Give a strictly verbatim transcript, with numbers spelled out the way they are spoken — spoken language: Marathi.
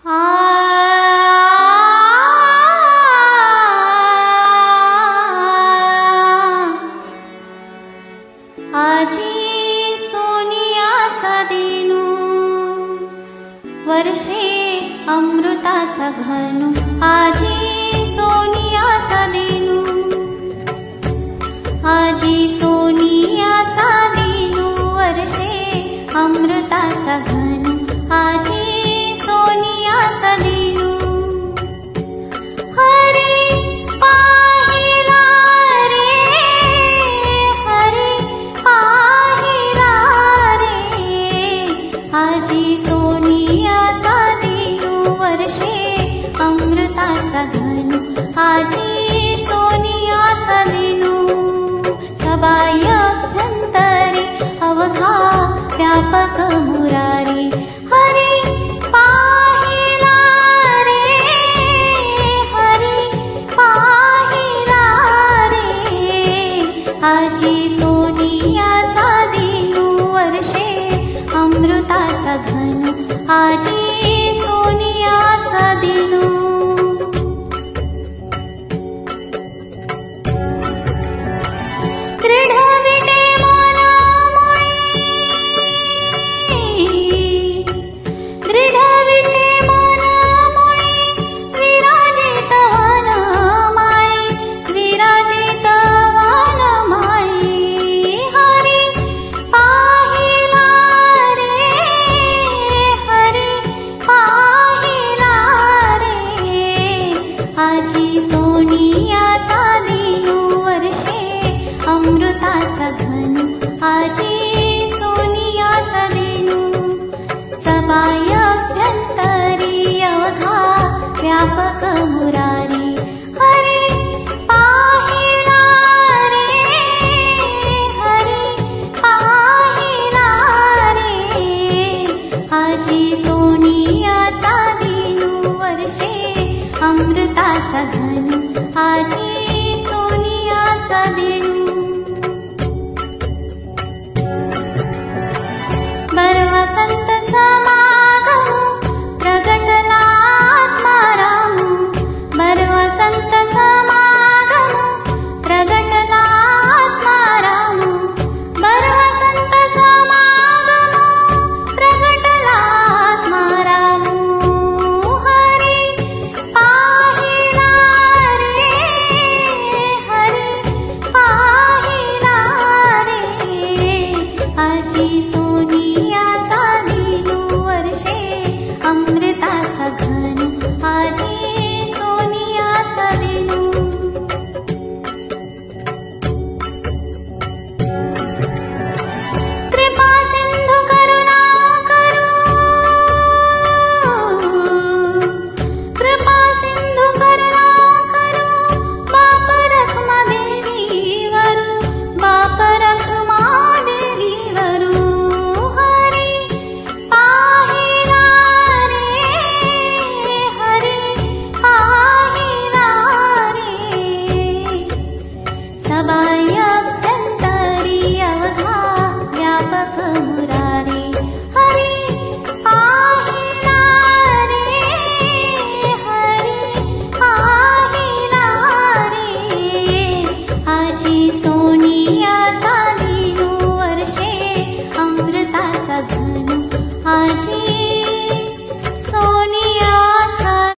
आजी सोनियाचा दिनू, वर्षे अमृताचा घनू. आजी सोनियाचा दिनू, आजी सोनियाचा दिनू, वर्षे अमृताचा घनू. आजी सोनियाचा दिनू, हरी पाहिला रे, हरी पाहिला रे. आजी सोनियाचा दिनू, वर्षे अमृताचा घनू. आजी सोनियाचा दिनू, सबाई अभ्यंतरी अवघा व्यापक मुरारी. हरी पाहिला रे, हरी पाहिला रे. आजी सोनियाचा दिनू, वर्षे अमृताचा घनू. आजी सोनियाचा दिनू. आजी सोनियाचा दिनू, वर्षे अमृताचा घनू. आजी सोनियाचा दिनू, सबाई अभ्यंतरी अवघा व्यापक मुरारी. हरी पाहिला रे, हरी पाहिला रे. आजी सोनियाचा दिनू, वर्षे अमृताचा घनू. आजी